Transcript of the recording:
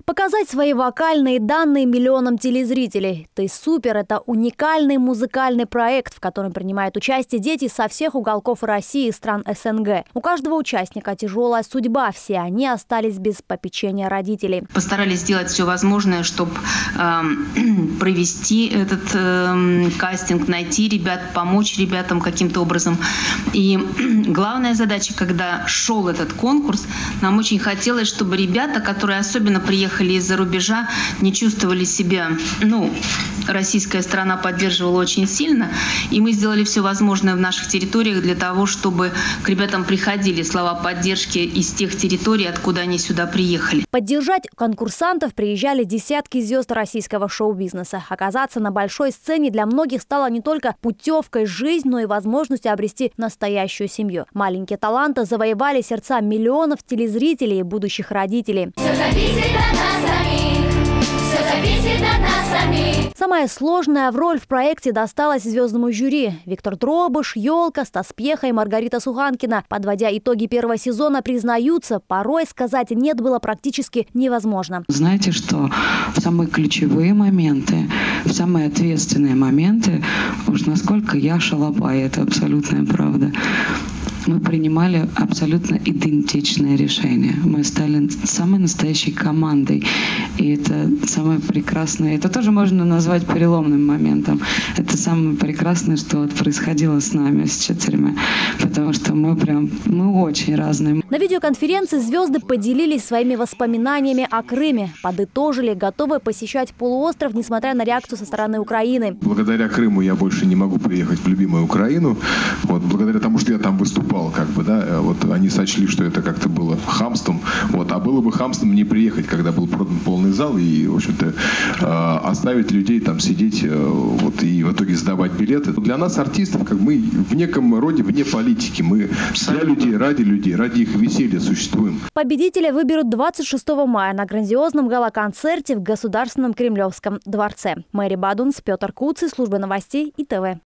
Показать свои вокальные данные миллионам телезрителей. «Ты супер» – это уникальный музыкальный проект, в котором принимают участие дети со всех уголков России и стран СНГ. У каждого участника тяжелая судьба, все они остались без попечения родителей. Постарались сделать все возможное, чтобы провести этот кастинг, найти ребят, помочь ребятам каким-то образом. И главная задача, когда шел этот конкурс, нам очень хотелось, чтобы ребята, которые особенно приехали из-за рубежа, не чувствовали себя, российская сторона поддерживала очень сильно, и мы сделали все возможное в наших территориях для того, чтобы к ребятам приходили слова поддержки из тех территорий, откуда они сюда приехали. Поддержать конкурсантов приезжали десятки звезд российского шоу-бизнеса. Оказаться на большой сцене для многих стало не только путевкой в жизнь, но и возможностью обрести настоящую семью. Маленькие таланты завоевали сердца миллионов телезрителей и будущих родителей. Все зависит от нас самих. Все зависит от нас самих. Самая сложная роль в проекте досталась звездному жюри. Виктор Дробыш, Ёлка, Стас Пьеха и Маргарита Суханкина, подводя итоги первого сезона, признаются, порой сказать «нет» было практически невозможно. Знаете что? В самые ключевые моменты, в самые ответственные моменты, уж насколько я шалопай, это абсолютная правда, мы принимали абсолютно идентичные решения. Мы стали самой настоящей командой. И это самое прекрасное. Это тоже можно назвать переломным моментом. Это самое прекрасное, что вот происходило с нами, с четырьмя. Потому что мы очень разные. На видеоконференции звезды поделились своими воспоминаниями о Крыме. Подытожили, готовы посещать полуостров, несмотря на реакцию со стороны Украины. Благодаря Крыму я больше не могу приехать в любимую Украину. Благодаря тому, что я там выступал. Они сочли, что это как-то было хамством. А было бы хамством не приехать, когда был продан полный зал, и, в общем-то, оставить людей там сидеть, и в итоге сдавать билеты. Для нас, артистов, мы в неком роде вне политики. Мы для людей, ради их веселья существуем. Победителя выберут 26 мая на грандиозном гала-концерте в Государственном Кремлевском дворце. Мэри Бадунс, Петр Куцый, служба новостей ИТВ.